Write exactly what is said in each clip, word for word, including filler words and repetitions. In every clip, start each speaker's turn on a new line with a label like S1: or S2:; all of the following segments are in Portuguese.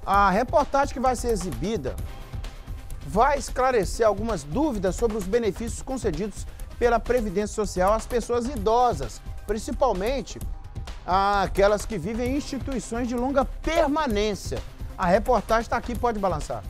S1: A reportagem que vai ser exibida vai esclarecer algumas dúvidas sobre os benefícios concedidos pela Previdência Social às pessoas idosas, principalmente aquelas que vivem em instituições de longa permanência. A reportagem está aqui, pode balançar.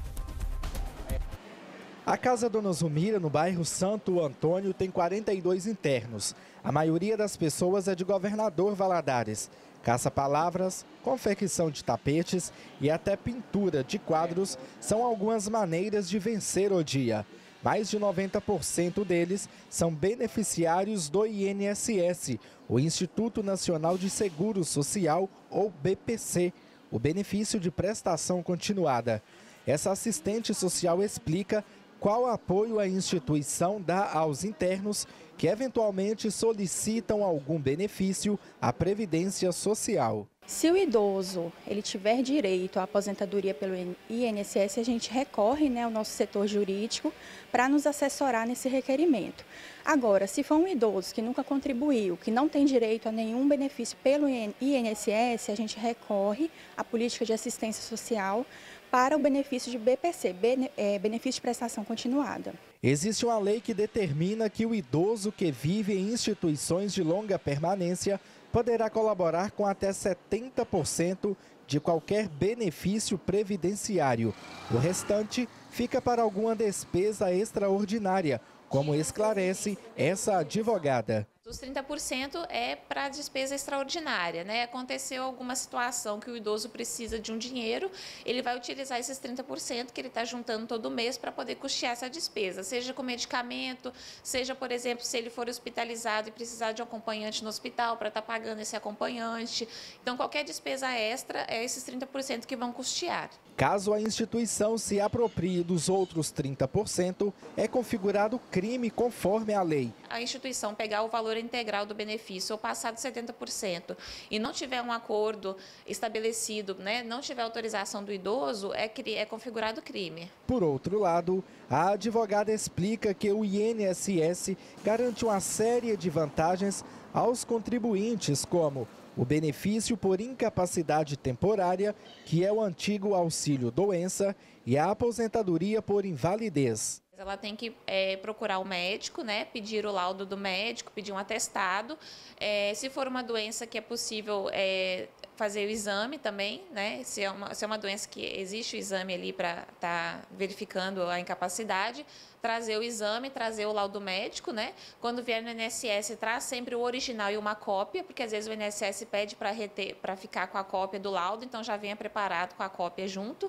S2: A Casa Dona Zumira, no bairro Santo Antônio, tem quarenta e dois internos. A maioria das pessoas é de Governador Valadares. Caça-palavras, confecção de tapetes e até pintura de quadros são algumas maneiras de vencer o dia. Mais de noventa por cento deles são beneficiários do I N S S, o Instituto Nacional de Seguro Social, ou B P C, o benefício de prestação continuada. Essa assistente social explica qual apoio a instituição dá aos internos que eventualmente solicitam algum benefício à Previdência Social.
S3: Se o idoso ele tiver direito à aposentadoria pelo I N S S, a gente recorre, né, ao nosso setor jurídico para nos assessorar nesse requerimento. Agora, se for um idoso que nunca contribuiu, que não tem direito a nenhum benefício pelo I N S S, a gente recorre à política de assistência social para o benefício de B P C, benefício de prestação continuada.
S2: Existe uma lei que determina que o idoso que vive em instituições de longa permanência poderá colaborar com até setenta por cento de qualquer benefício previdenciário. O restante fica para alguma despesa extraordinária, como esclarece essa advogada.
S4: Os trinta por cento é para despesa extraordinária, né? Aconteceu alguma situação que o idoso precisa de um dinheiro, ele vai utilizar esses trinta por cento que ele está juntando todo mês para poder custear essa despesa, seja com medicamento, seja, por exemplo, se ele for hospitalizado e precisar de um acompanhante no hospital para estar tá pagando esse acompanhante. Então, qualquer despesa extra é esses trinta por cento que vão custear.
S2: Caso a instituição se aproprie dos outros trinta por cento, é configurado crime conforme a lei.
S4: A instituição pegar o valor integral do benefício ou passar de setenta por cento e não tiver um acordo estabelecido, né, não tiver autorização do idoso, é, é configurado crime.
S2: Por outro lado, a advogada explica que o I N S S garante uma série de vantagens aos contribuintes, como o benefício por incapacidade temporária, que é o antigo auxílio-doença, e a aposentadoria por invalidez.
S4: Ela tem que é, procurar o médico, né, pedir o laudo do médico, pedir um atestado. É, se for uma doença que é possível é, fazer o exame também, né, se é, uma, se é uma doença que existe o exame ali para estar tá verificando a incapacidade, trazer o exame, trazer o laudo médico, né? Quando vier no I N S S, traz sempre o original e uma cópia, porque às vezes o I N S S pede para reter, para ficar com a cópia do laudo, então já venha preparado com a cópia junto.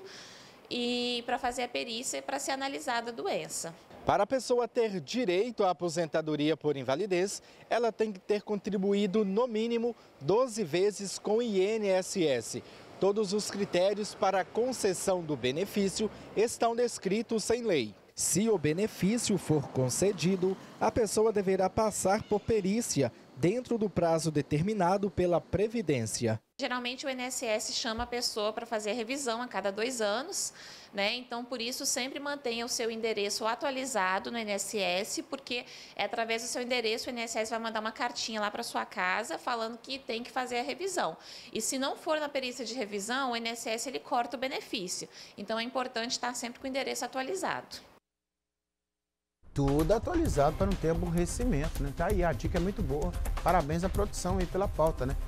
S4: E para fazer a perícia para ser analisada a doença.
S2: Para a pessoa ter direito à aposentadoria por invalidez, ela tem que ter contribuído no mínimo doze vezes com o I N S S. Todos os critérios para a concessão do benefício estão descritos em lei. Se o benefício for concedido, a pessoa deverá passar por perícia dentro do prazo determinado pela Previdência.
S4: Geralmente o I N S S chama a pessoa para fazer a revisão a cada dois anos, né? Então, por isso, sempre mantenha o seu endereço atualizado no I N S S, porque é através do seu endereço o I N S S vai mandar uma cartinha lá para sua casa falando que tem que fazer a revisão. E se não for na perícia de revisão, o I N S S ele corta o benefício. Então, é importante estar sempre com o endereço atualizado.
S1: Tudo atualizado para não ter aborrecimento, né? Tá aí, a dica é muito boa. Parabéns à produção aí pela pauta, né?